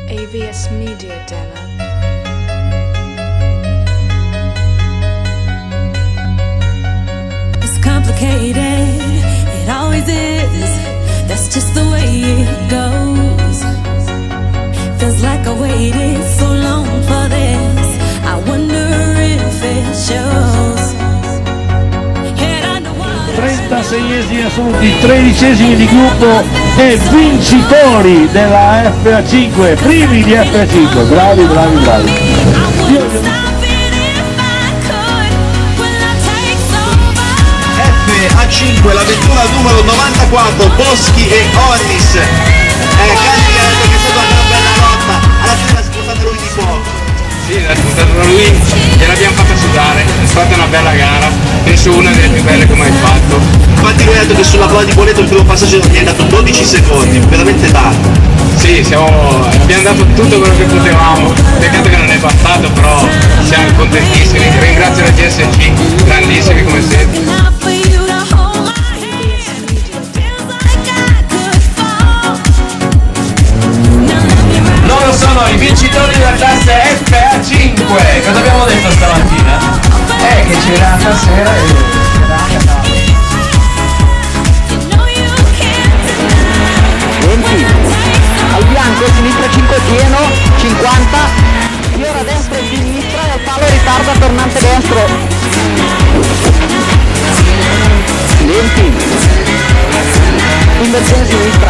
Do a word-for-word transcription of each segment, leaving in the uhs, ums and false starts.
A V S Media Demo. It's complicated, it always is. That's just the way it goes. Feels like I waited so long for this. I wonder if it shows. trentaseiesimi assoluti, tredicesimi di gruppo e vincitori della F A cinque, primi di F A cinque, bravi, bravi, bravi. Io... F A cinque, la vettura numero novantaquattro, Boschi e Orris. Eh, Cani che ha detto che è stata una bella lotta, alla fine l'ha spostata lui di poco. Sì, l'ha spostata lui, gliel'abbiamo fatta sudare, è stata una bella gara, penso una delle più belle che ho mai fatto. Infatti lui ha detto che sulla prova di boleto il primo passaggio gli è dato dodici secondi, veramente tanto. Sì, siamo, abbiamo dato tutto quello che potevamo, peccato che non è bastato, però siamo contentissimi. Ringrazio la G S C, grandissimi come sempre. Loro sono i vincitori della classe F A cinque. Cosa abbiamo detto stamattina? Eh, che c'era stasera e venti al bianco, sinistra cinque pieno, cinquanta, fiora destra e sinistra e al palo ritarda tornante destro, venti, inversione sinistra,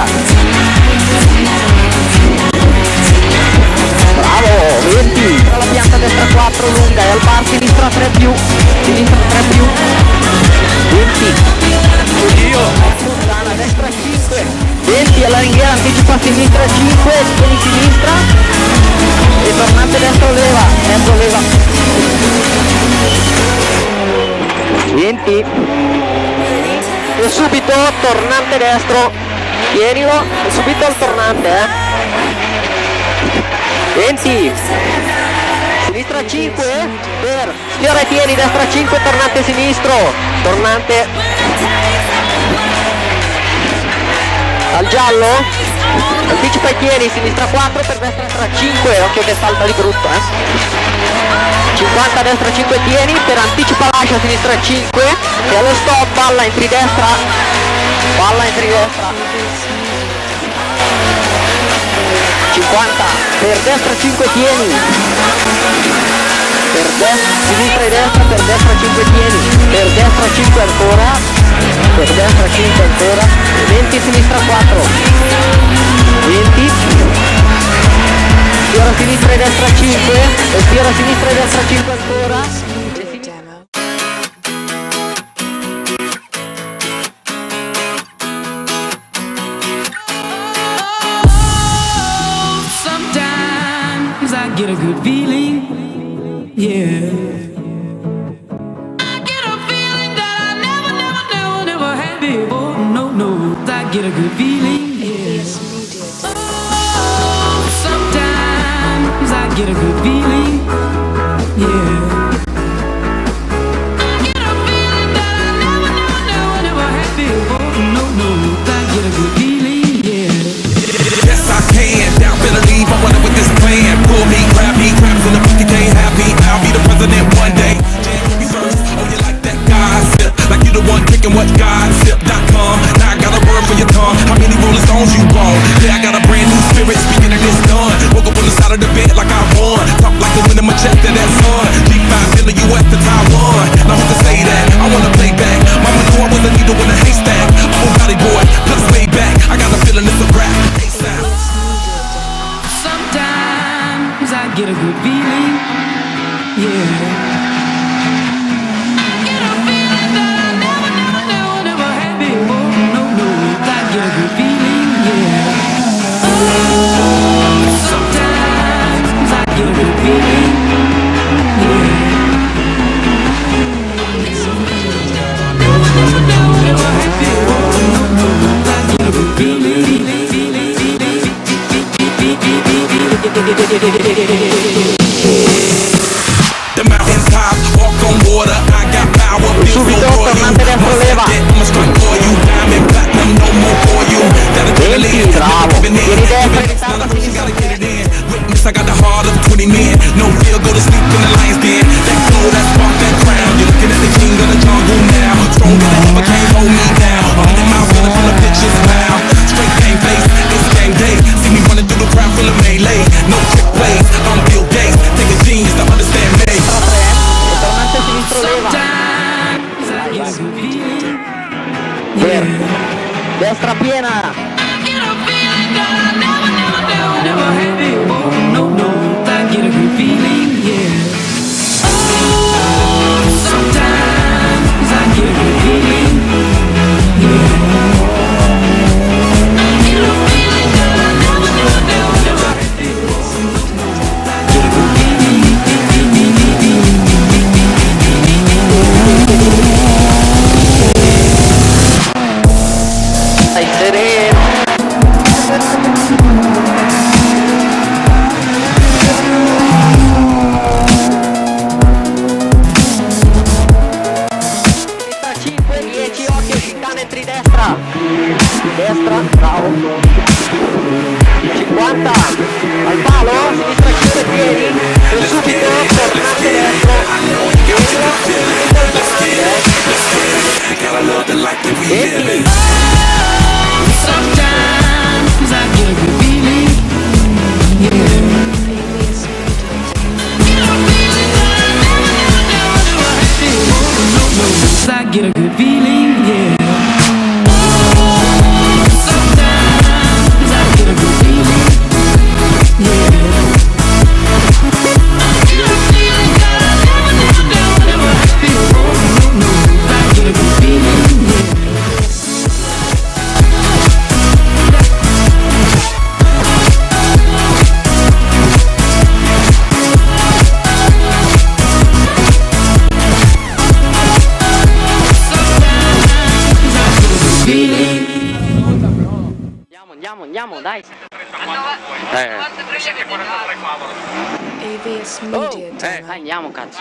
bravo, venti, la pianta destra quattro lunga e al bar sinistra tre più, sinistra tre più, venti, io, lontana destra cinque, venti alla ringhiera, anticipa a sinistra cinque, tieni sinistra e tornante destro leva, destro leva, venti e subito tornante destro, tienilo e subito al tornante, eh. venti, sinistra cinque, per sfiora e tieni, destra cinque, tornante sinistro, tornante al giallo, anticipa e tieni, sinistra quattro, per destra cinque, occhio che salta di brutto, eh. cinquanta destra cinque tieni, per anticipa lascia sinistra cinque e allo stop palla entri destra, palla entri destra, cinquanta, per destra cinque tieni, per destra, sinistra e destra, per destra cinque tieni, per destra cinque ancora, per destra cinque ancora, venti sinistra quattro, venti, fiora sinistra e destra cinque, e fiora sinistra e destra cinque ancora, get a good feeling, yeah. I get a feeling that I never, never, never, never had before. No, no, I get a good feeling, yeah. Oh, sometimes I get a good feeling, yeah. I get a feeling that I never, never, never, never had before. No, no, I get a good feeling, yeah. Yes, I can. Now better leave. I wanna with this plan. Pull me, grab me, grabs in the pinky can't have me. I'll be the president one day. Jam me first. Oh, you like that gossip? Like you the one picking what gossip dot com. Now I got a word for your tongue. How many Rolling Stones you bought? Yeah, I got a brand new spirit. Speaking of this done. Woke up on the side of the bed like I won. Talk like the wind in my chest to that sun. G five million U S to Taiwan. Now who's to say that? I wanna play back. Mama knew I was a needle in a haystack. Oh, body boy, plus way back. I got a feeling it's a rap. Sometimes I get a good feeling, yeah. I get a feeling that I never, never, never, never had before. No, no, I get a good feeling, yeah. Oh, sometimes I get a good feeling, yeah. Never, never, never, never had before. No, no, I get a good feeling. The mountains top, walk on water. I got power, feel so tornante dentro leva, I'ma strike for you, diamond platinum, no more for you. That adrenaline, bravo, giving tieni destra, it, gotta get it in. guard of twenty men. No fear, go to sleep in the lion's den. That glow, that spark, that crown. You're looking at the king of the jungle now. Stronger than ever, can't hold me down. A hundred miles running from the pitches now. Straight game face, it's game day. See me running through the crowd full of melee. No trick plays, I'm Bill Gates. Take a genius to understand me. Tornante sinistro leva. Verde. Destra piena. Stai sereno. cinque, dieci, occhio, canestri destra. Destra, bravo. cinquanta, al palo, sinistra chiude piedi. E subito, tornante destro. venti. Sometimes I get a good feeling, yeah. I get a good feeling, yeah. Sometimes I get a good feeling, yeah. I get a feeling that I never, never, never, never had before. No, no, I get a good feeling, yeah. Andiamo, andiamo, dai. A V S Media Eh, Demo. dai, andiamo, cazzo.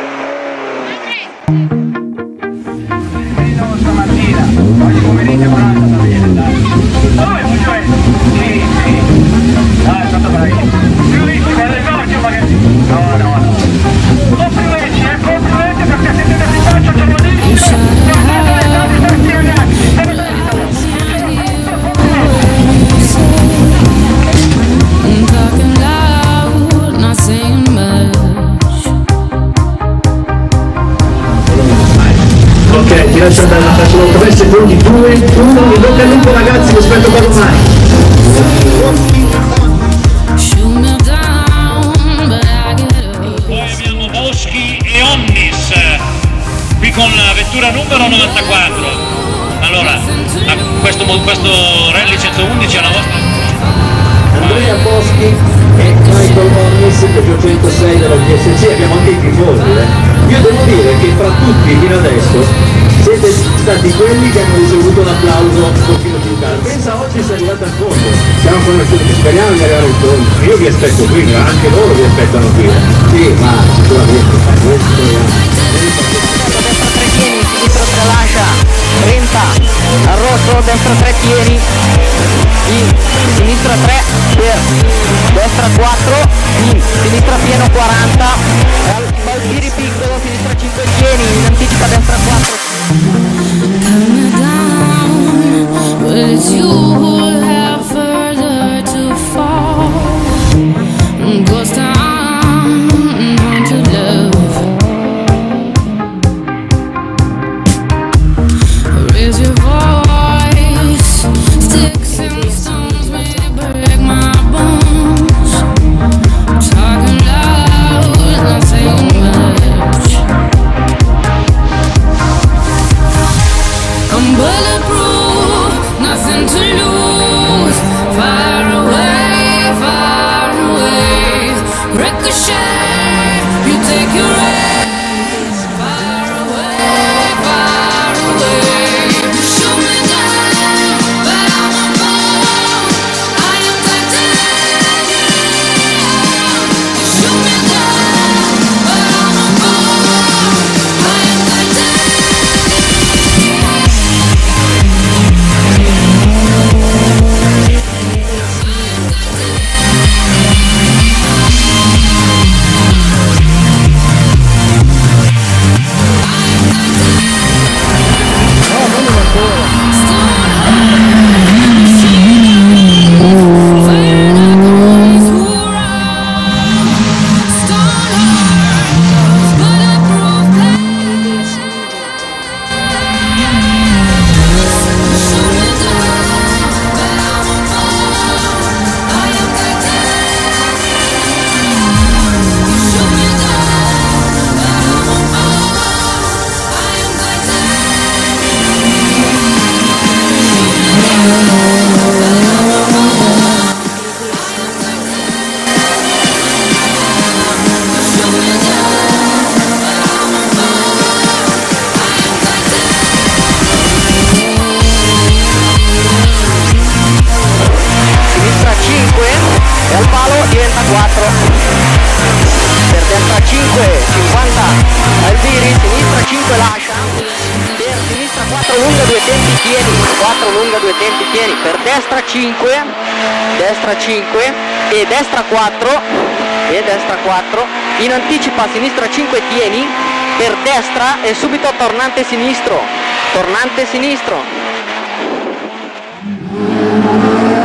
Stamattina, oggi pomeriggio quaranta da vedere, dai. Dove cioè? Sì, sì. Dai, è stato bravissimo. Bravissimo, è l'esordio, ma che... No, no, no. Complimenti, eh, complimenti perché siete messi in faccia giornalissimo. Guardate le cose di questi ragazzi. I'm talking loud, not saying much. Ok, ti lascio andare, faccio tre secondi, due, uno, in bocca al lupo ragazzi, vi aspetto per domani. Shoot me down, but I get up. Poi abbiamo Boschi e Onnis qui con la vettura numero novantaquattro. Allora, a questo, questo Rally centoundici è la vostra. Andrea Boschi e Michael Onnis per il centosei della G S C, abbiamo anche i tifosi, eh. Io devo dire che fra tutti fino adesso siete stati quelli che hanno ricevuto un applauso un pochino più caldo. Pensa, oggi sei arrivato al fondo. Siamo conosciuti, speriamo di arrivare in fondo. Io vi aspetto qui, ma anche loro vi aspettano qui. Sì, ma sicuramente questo Destra tre piedi, sinistro tre lascia. trenta, al rosso, destra tre piedi. In, sinistra tre, per, destra quattro, in, sinistra pieno quaranta, al giri piccolo, sinistra cinque piedi, in anticipa destra quattro. Cut me down, but it's you who have further to fall. Ghost town, haunted love. Raise your voice, sticks and stones may break my bones. Talking loud, not saying much. I'm bulletproof, nothing to lose. quattro, per destra cinque, cinquanta, Alviri, sinistra cinque lascia, per sinistra quattro lunga, due tempi tieni, quattro lunga, due tempi tieni, per destra cinque, destra cinque e destra quattro, e destra quattro, in anticipa a sinistra cinque tieni, per destra e subito tornante sinistro, tornante sinistro.